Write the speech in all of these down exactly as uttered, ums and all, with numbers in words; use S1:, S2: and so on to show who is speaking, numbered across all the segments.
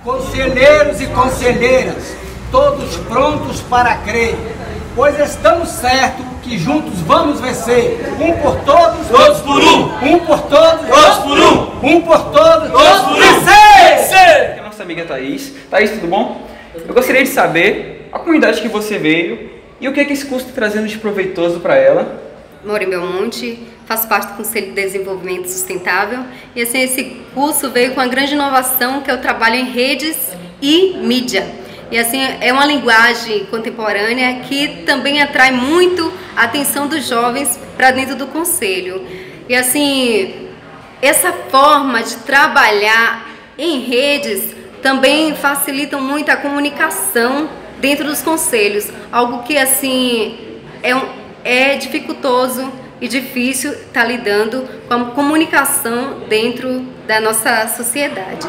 S1: Conselheiros e conselheiras, todos prontos para crer, pois estamos certos que juntos vamos vencer. Um por todos,
S2: todos por um.
S1: Um por todos,
S2: todos por um.
S1: Um por todos,
S2: todos por um.
S3: Vencer! É a nossa amiga Thaís. Thaís, tudo bom? Eu gostaria de saber a comunidade que você veio e o que é que esse curso está trazendo de proveitoso para ela.
S4: Moro em Belmonte, faço parte do Conselho de Desenvolvimento Sustentável e assim, esse curso veio com uma grande inovação que é o trabalho em redes e mídia. E assim, é uma linguagem contemporânea que também atrai muito a atenção dos jovens para dentro do Conselho. E assim, essa forma de trabalhar em redes também facilita muito a comunicação dentro dos conselhos, algo que assim é, um, é dificultoso e difícil estar lidando com a comunicação dentro da nossa sociedade.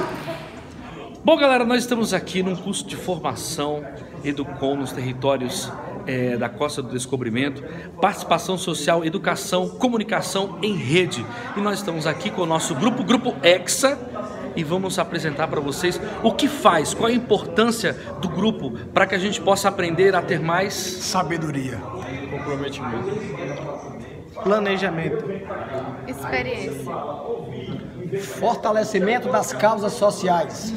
S5: Bom, galera, nós estamos aqui num curso de formação Educom nos territórios é, da Costa do Descobrimento, participação social, educação, comunicação em rede. E nós estamos aqui com o nosso grupo, Grupo Hexa, e vamos apresentar para vocês o que faz, qual a importância do grupo para que a gente possa aprender a ter mais
S6: sabedoria,
S5: comprometimento,
S6: planejamento,
S7: experiência,
S1: fortalecimento das causas sociais.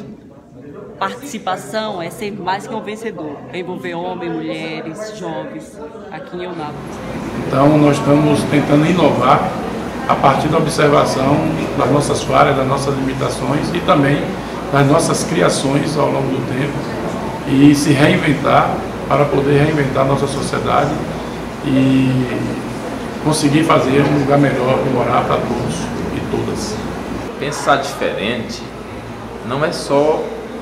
S8: Participação é ser mais que um vencedor, é envolver homens, mulheres, jovens, aqui em Eunápolis.
S9: Então nós estamos tentando inovar a partir da observação das nossas falhas, das nossas limitações e também das nossas criações ao longo do tempo e se reinventar para poder reinventar a nossa sociedade e conseguir fazer um lugar melhor para morar para todos e todas.
S10: Pensar diferente não é só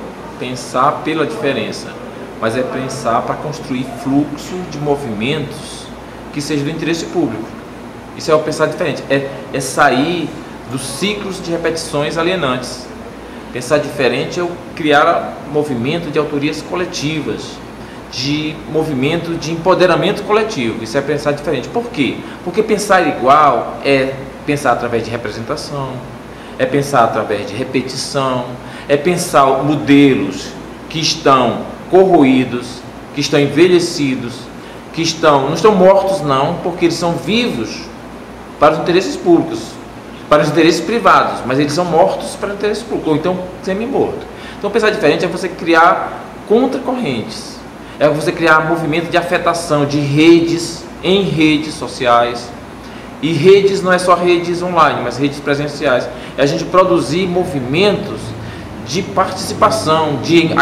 S10: pensar pela diferença, mas é pensar para construir fluxo de movimentos que seja do interesse público. Isso é o pensar diferente, é, é sair dos ciclos de repetições alienantes. Pensar diferente é o criar movimento de autorias coletivas, de movimento de empoderamento coletivo. Isso é pensar diferente. Por quê? Porque pensar igual é pensar através de representação, é pensar através de repetição, é pensar modelos que estão corroídos, que estão envelhecidos, que estão, não estão mortos não, porque eles são vivos para os interesses públicos, para os interesses privados, mas eles são mortos para os interesses públicos, ou então semi-morto. Então pensar diferente é você criar contracorrentes, é você criar movimento de afetação de redes em redes sociais, e redes não é só redes online, mas redes presenciais, é a gente produzir movimentos de participação, de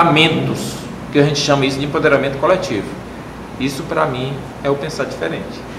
S10: acreditamentos, que a gente chama isso de empoderamento coletivo. Isso para mim é o pensar diferente.